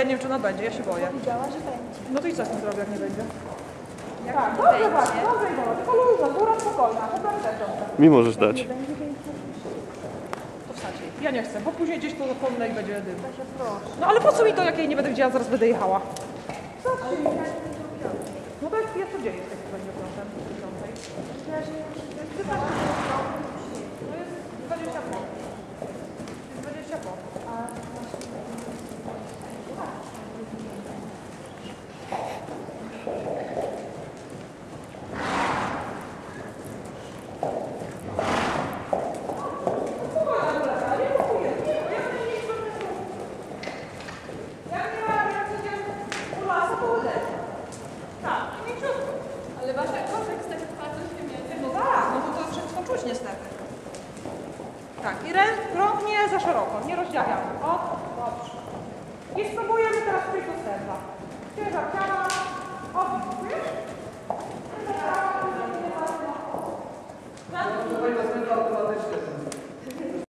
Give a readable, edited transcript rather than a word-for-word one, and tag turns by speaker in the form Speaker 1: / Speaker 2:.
Speaker 1: ja nie wiem, czy ona będzie, ja się boję.
Speaker 2: Powiedziała, że będzie.
Speaker 1: No to i co z tym zrobię, jak nie będzie?
Speaker 2: Jak
Speaker 1: Dobrze, właśnie, dobrze i wolno, tylko luźno, góra spokojna, to będzie dobrze.
Speaker 3: Mi możesz dać.
Speaker 2: nie będzie, więc
Speaker 1: To wsadź jej. Ja nie chcę, bo później gdzieś to zapomnę i będzie dym.
Speaker 2: Kasia, proszę.
Speaker 1: No ale po co mi to, jak jej nie będę widziała, zaraz będę jechała?
Speaker 2: Ale tak nie zrobiłam.
Speaker 1: No to jest co dzieje, jak będzie piątem, piątej.
Speaker 2: Ja się już
Speaker 1: To jest 20 po. Jest 20 po.
Speaker 2: Ale wasza korzek z tego twarzy się miecie.
Speaker 1: No tak, no to wszystko czuć niestety. Tak, i rąk nie za szeroko, nie rozdziawiamy. O, dobrze. I spróbujemy teraz trójkąt serca. Ciężar ciała. O, widzisz?